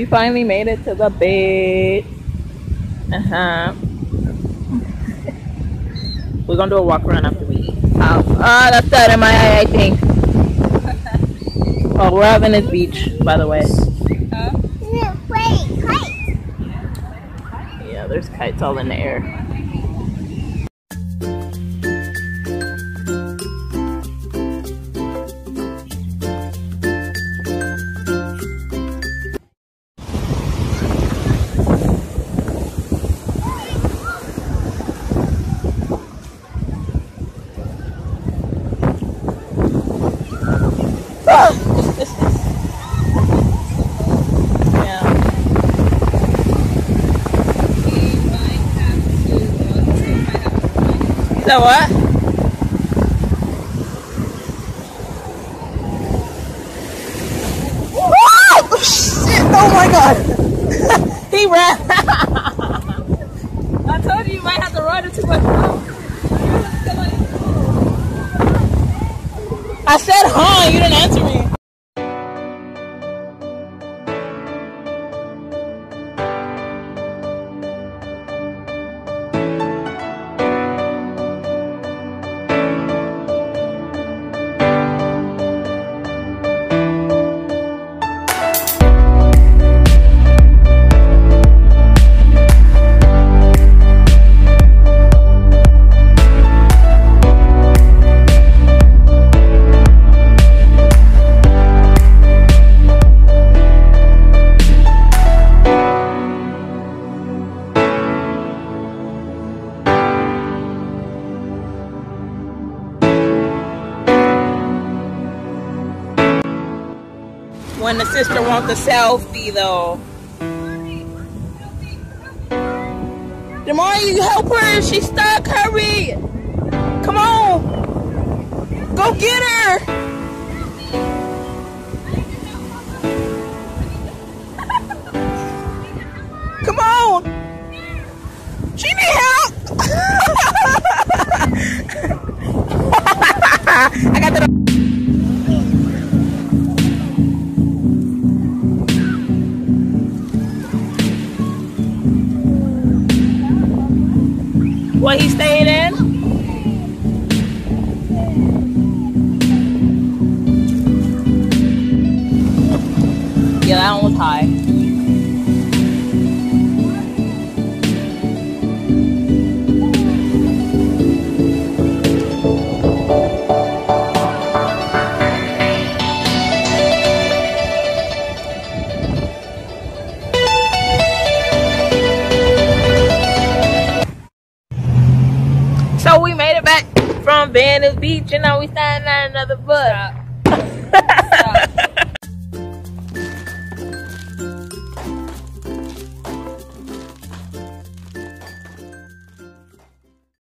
We finally made it to the bed. We're gonna do a walk around after we eat. Oh, that's that in my eye, I think. Oh, we're at Venice Beach, by the way. Wait, kites. Yeah, there's kites all in the air. So what? Oh shit! Oh my god! He ran! I told you might have to run it too much. I said huh, you didn't answer me. When the sister wants a selfie though. Demar, you help her. She's stuck. Hurry. Come on. Go get her. Come on. She need help. I got the. What he stayed in? Yeah, that one was high. So we made it back from Venice Beach, and now we standing at another bus.